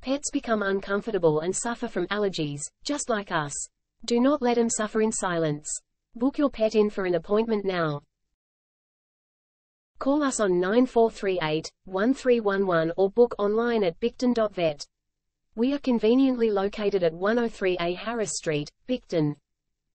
Pets become uncomfortable and suffer from allergies, just like us. Do not let them suffer in silence. Book your pet in for an appointment now. Call us on 9438-1311 or book online at bicton.vet. We are conveniently located at 103A Harris Street, Bicton.